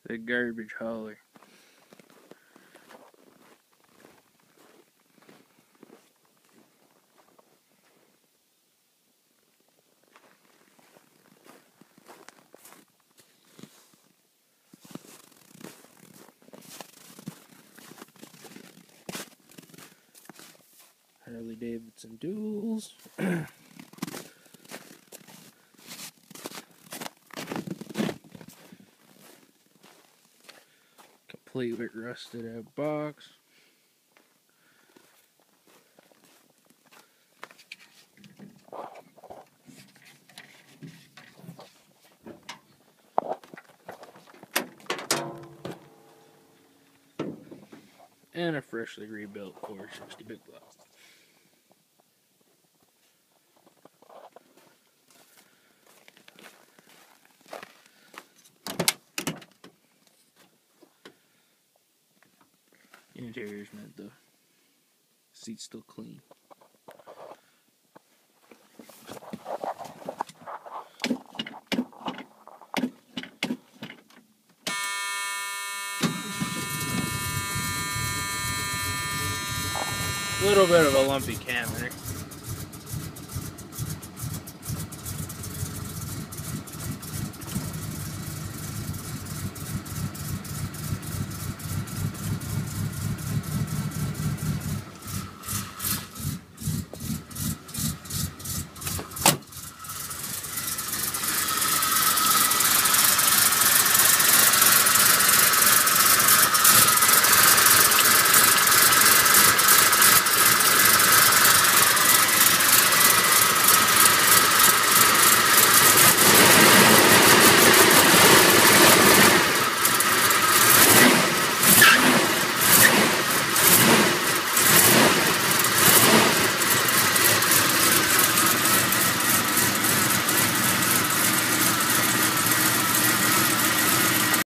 The garbage hauler. Harley Davidson duals. Complete with rusted out box. And a freshly rebuilt 460 Big Block. Interior's mint though. Seat's still clean. Little bit of a lumpy cam.